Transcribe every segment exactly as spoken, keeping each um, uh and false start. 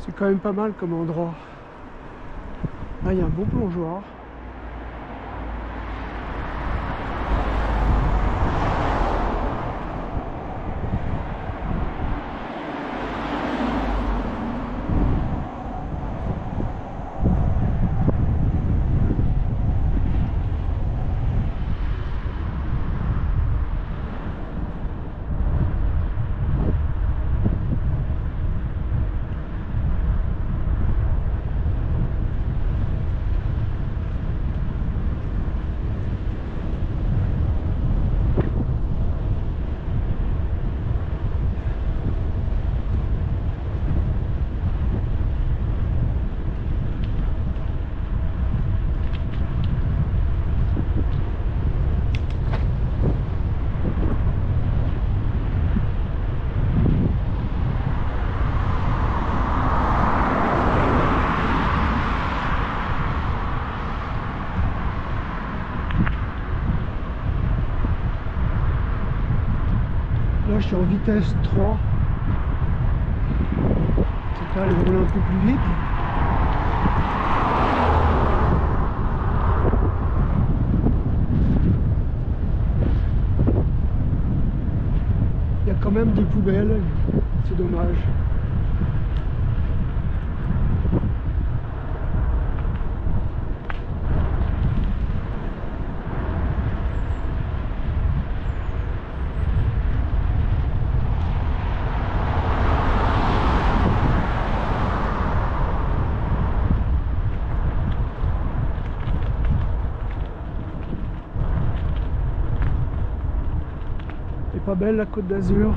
C'est quand même pas mal comme endroit. Là, il y a un bon plongeoir. Là, je suis en vitesse trois. C'est là, je roule un peu plus vite. Il y a quand même des poubelles, c'est dommage. Pas belle la Côte d'Azur.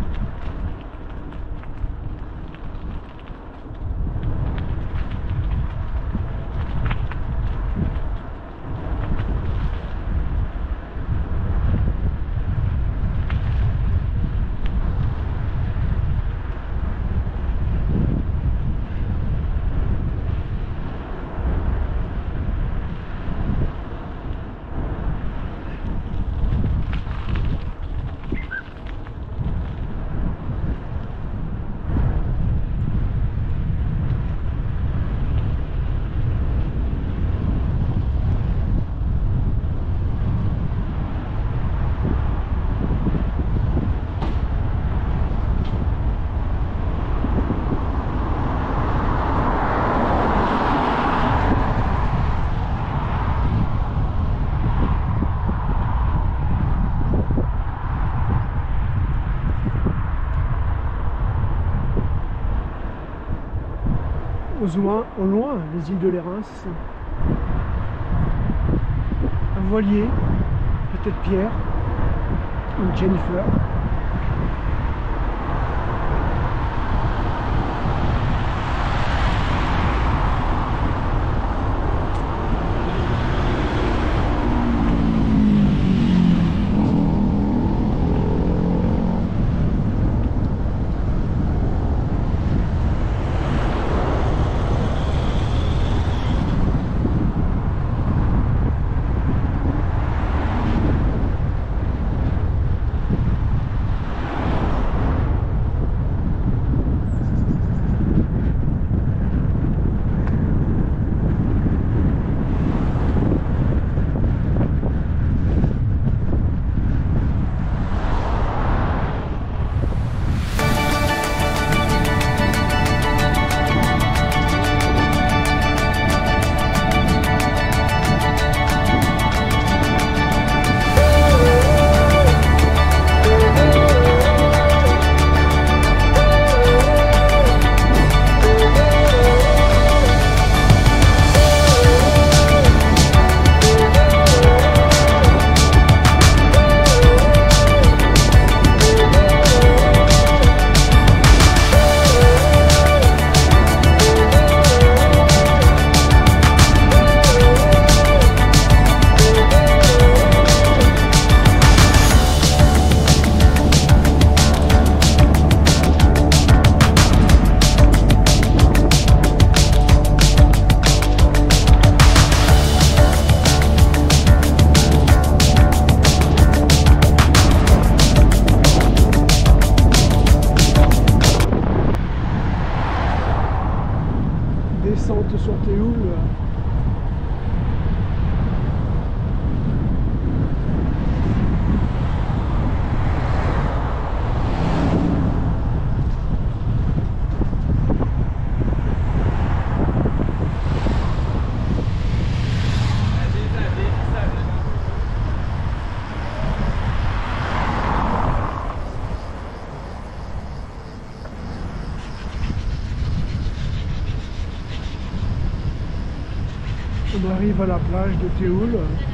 Au loin, au loin, les îles de l'Érins. Un voilier, peut-être Pierre, une Jennifer. arrive à la plage de Théoul.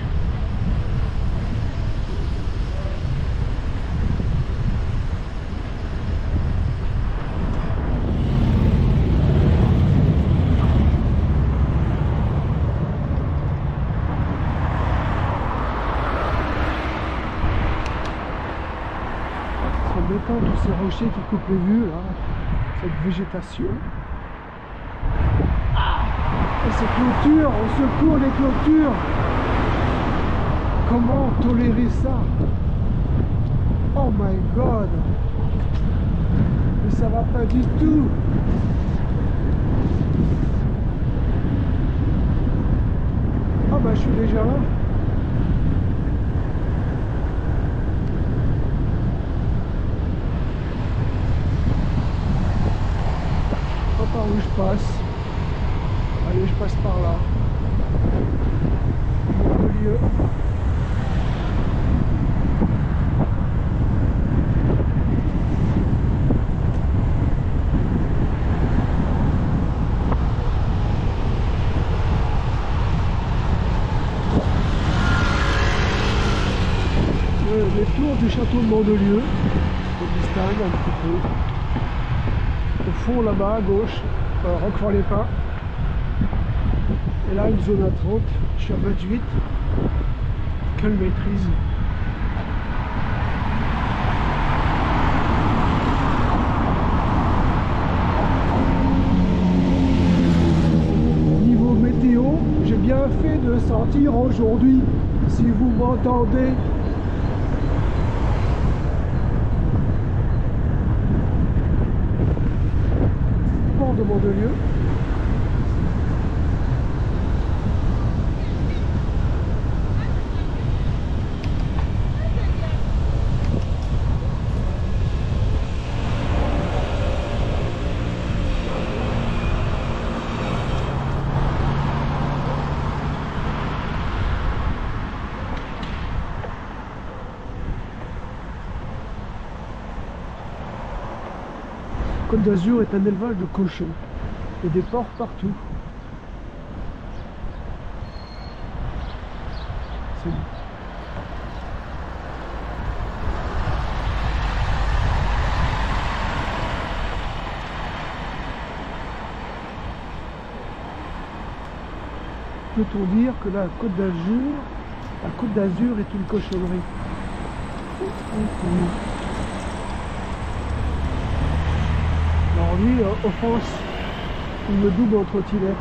C'est embêtant tous ces rochers qui coupent les vues là, cette végétation. Et ces clôtures, au secours les clôtures! Comment tolérer ça? Oh my god! Mais ça va pas du tout! Ah bah je suis déjà là! Je sais pas par où je passe. Allez, je passe par là. Lieu. Euh, les tours du château de Mandelieu, on distingue un petit peu. Au fond, là-bas, à gauche, euh, Roquefort-les-Pins. Et là, une zone à trente, je suis à vingt-huit. Quelle maîtrise! Niveau météo, j'ai bien fait de sortir aujourd'hui, si vous m'entendez. Port de Mandelieu. Côte d'Azur est un élevage de cochons et des porcs partout. C'est bon. Peut-on dire que la Côte d'Azur, la Côte d'Azur est une cochonnerie? Alors lui, euh, offense, une double en trottinette.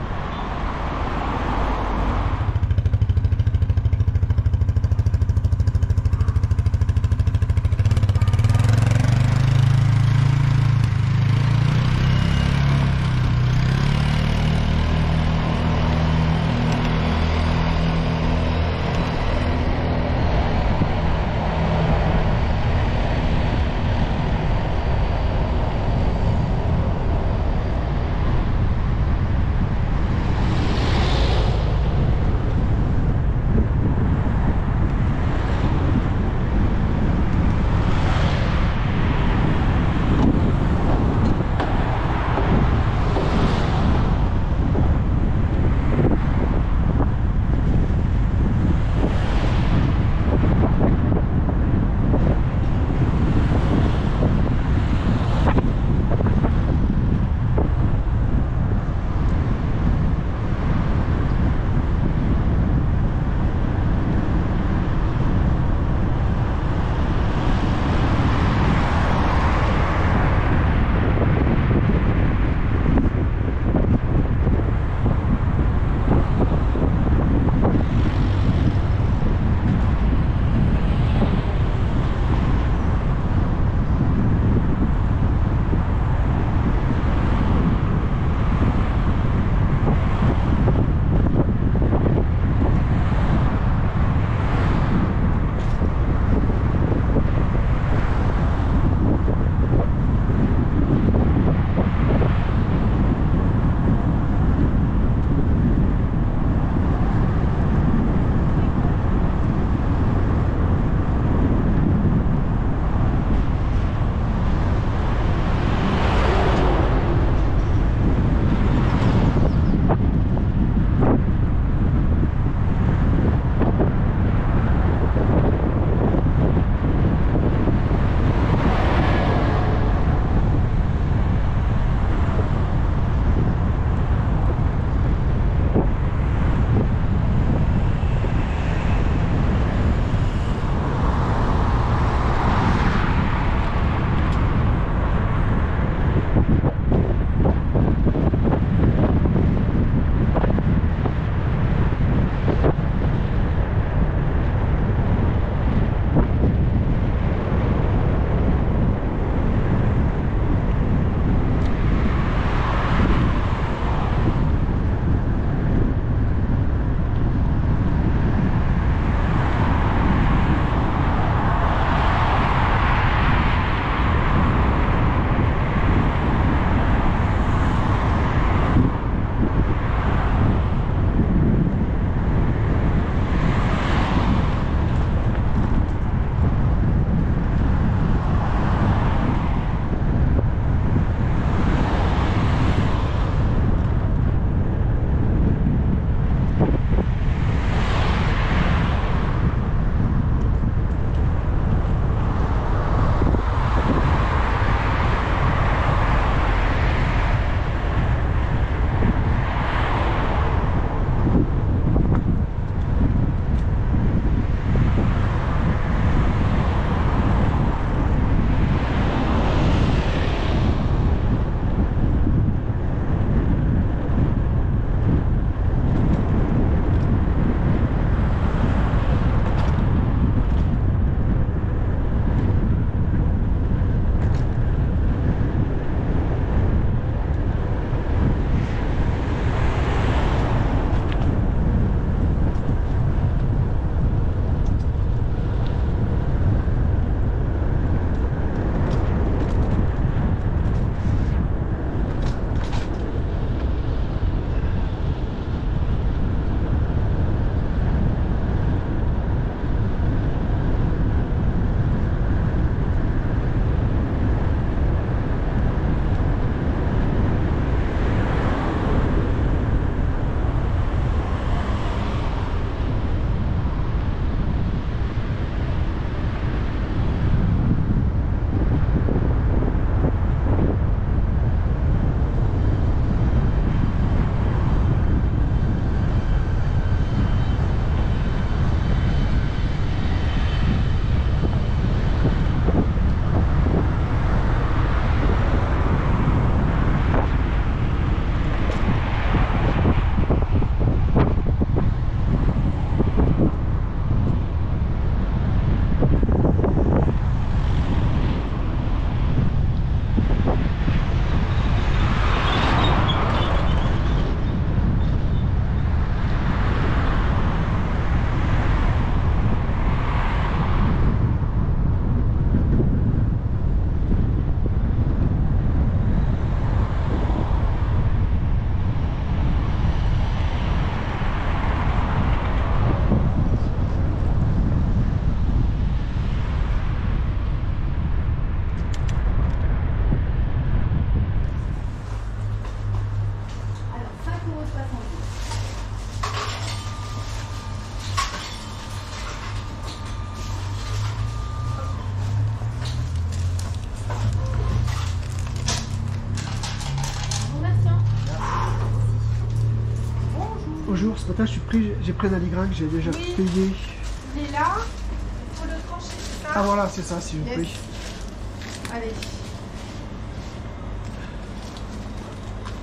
Ce matin, je suis pris, j'ai pris un aligrin que j'ai déjà Oui. payé. Il est là, il faut le trancher, c'est ça? Ah voilà, c'est ça, s'il vous Yes. plaît. Allez.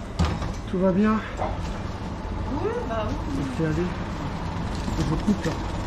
Tout va bien? Oui, bah oui. On fait aller. Je coupe là.